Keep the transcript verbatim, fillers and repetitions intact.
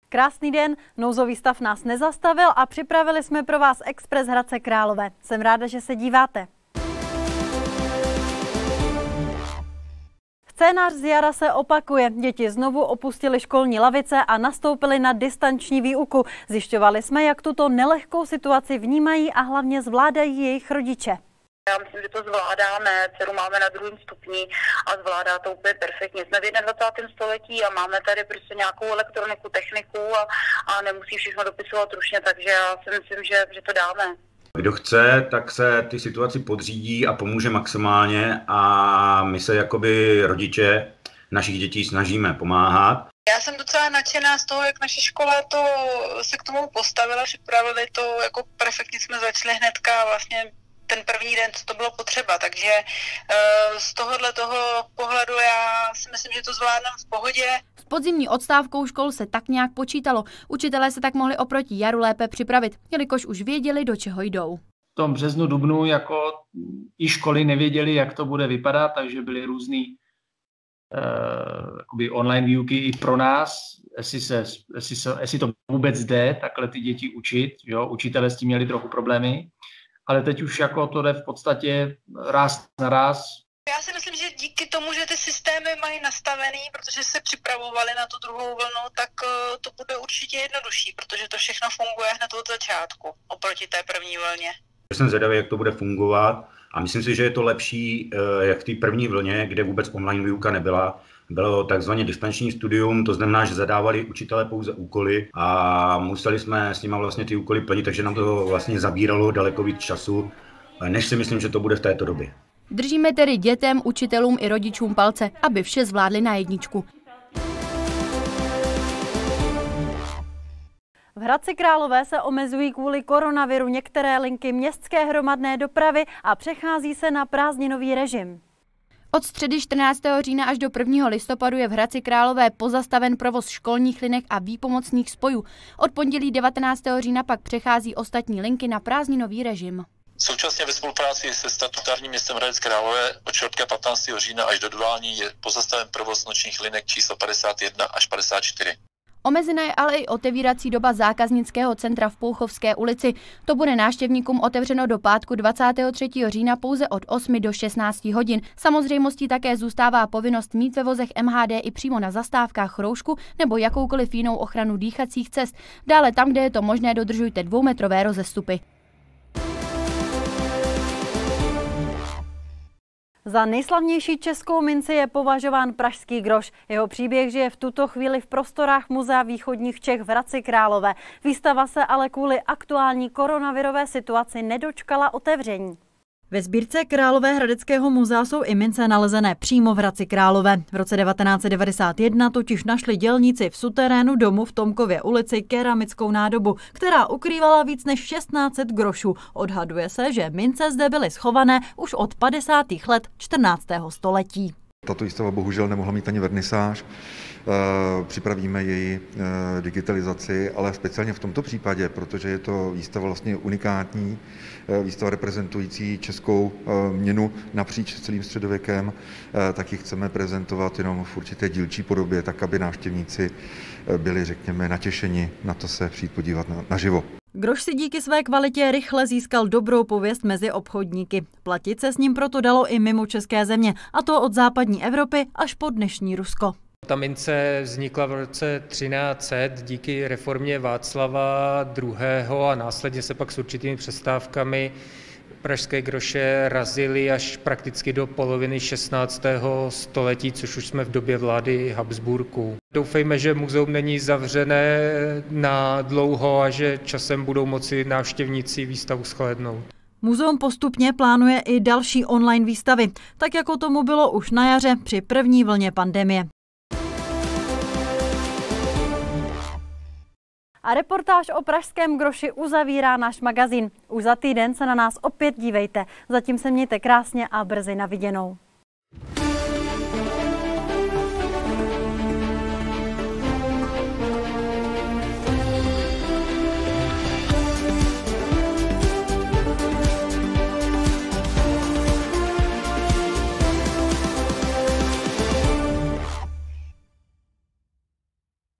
Krásný den, nouzový stav nás nezastavil a připravili jsme pro vás Express Hradce Králové. Jsem ráda, že se díváte. Scénář z jara se opakuje. Děti znovu opustily školní lavice a nastoupily na distanční výuku. Zjišťovali jsme, jak tuto nelehkou situaci vnímají a hlavně zvládají jejich rodiče. Já myslím, že to zvládáme, dceru máme na druhém stupni a zvládá to úplně perfektně. Jsme v dvacátém prvním století a máme tady prostě nějakou elektroniku, techniku a, a nemusí všechno dopisovat ručně, takže já si myslím, že, že to dáme. Kdo chce, tak se ty situaci podřídí a pomůže maximálně a my se jakoby rodiče našich dětí snažíme pomáhat. Já jsem docela nadšená z toho, jak naše škola to se k tomu postavila, připravili to, jako perfektně jsme začali hnedka vlastně ten první den, co to bylo potřeba, takže z tohohle toho pohledu já si myslím, že to zvládneme v pohodě. S podzimní odstávkou škol se tak nějak počítalo. Učitelé se tak mohli oproti jaru lépe připravit, jelikož už věděli, do čeho jdou. V tom březnu, dubnu jako i školy nevěděli, jak to bude vypadat, takže byly různý uh, online výuky i pro nás, jestli, se, jestli, se, jestli to vůbec jde, takhle ty děti učit. Jo? Učitelé s tím měli trochu problémy. Ale teď už jako to jde v podstatě ráz na ráz. Já si myslím, že díky tomu, že ty systémy mají nastavený, protože se připravovali na tu druhou vlnu, tak to bude určitě jednodušší, protože to všechno funguje hned od začátku, oproti té první vlně. Jsem zvědavý, jak to bude fungovat a myslím si, že je to lepší, jak v té první vlně, kde vůbec online výuka nebyla. Bylo takzvané distanční studium, to znamená, že zadávali učitelé pouze úkoly a museli jsme s nimi vlastně ty úkoly plnit, takže nám to vlastně zabíralo daleko víc času, než si myslím, že to bude v této době. Držíme tedy dětem, učitelům i rodičům palce, aby vše zvládli na jedničku. V Hradci Králové se omezují kvůli koronaviru některé linky městské hromadné dopravy a přechází se na prázdninový režim. Od středy čtrnáctého října až do prvního listopadu je v Hradci Králové pozastaven provoz školních linek a výpomocných spojů. Od pondělí devatenáctého října pak přechází ostatní linky na prázdninový režim. Současně ve spolupráci se statutárním městem Hradec Králové od čtvrtka patnáctého října až do dodání je pozastaven provoz nočních linek číslo padesát jedna až padesát čtyři. Omezena je ale i otevírací doba zákaznického centra v Pouchovské ulici. To bude návštěvníkům otevřeno do pátku dvacátého třetího října pouze od osmi do šestnácti hodin. Samozřejmostí také zůstává povinnost mít ve vozech M H D i přímo na zastávkách roušku nebo jakoukoliv jinou ochranu dýchacích cest. Dále tam, kde je to možné, dodržujte dvoumetrové rozestupy. Za nejslavnější českou minci je považován pražský groš. Jeho příběh žije v tuto chvíli v prostorách Muzea východních Čech v Hradci Králové. Výstava se ale kvůli aktuální koronavirové situaci nedočkala otevření. Ve sbírce Královéhradeckého muzea jsou i mince nalezené přímo v Hradci Králové. V roce devatenáct set devadesát jedna totiž našli dělníci v suterénu domu v Tomkově ulici keramickou nádobu, která ukrývala víc než šestnáct set grošů. Odhaduje se, že mince zde byly schované už od padesátých let čtrnáctého století. Tato výstava bohužel nemohla mít ani vernisáž. Připravíme její digitalizaci, ale speciálně v tomto případě, protože je to výstava vlastně unikátní, výstava reprezentující českou měnu napříč celým středověkem, tak ji chceme prezentovat jenom v určité dílčí podobě, tak aby návštěvníci byli, řekněme, natěšeni na to se přijít podívat naživo. Groš si díky své kvalitě rychle získal dobrou pověst mezi obchodníky. Platit se s ním proto dalo i mimo české země, a to od západní Evropy až po dnešní Rusko. Ta mince vznikla v roce třináct set díky reformě Václava druhého. a následně se pak s určitými přestávkami pražské groše razily až prakticky do poloviny šestnáctého století, což už jsme v době vlády Habsburků. Doufejme, že muzeum není zavřené na dlouho a že časem budou moci návštěvníci výstavu shlédnout. Muzeum postupně plánuje i další online výstavy, tak jako tomu bylo už na jaře při první vlně pandemie. A reportáž o pražském groši uzavírá náš magazín. Už za týden se na nás opět dívejte. Zatím se mějte krásně a brzy na viděnou.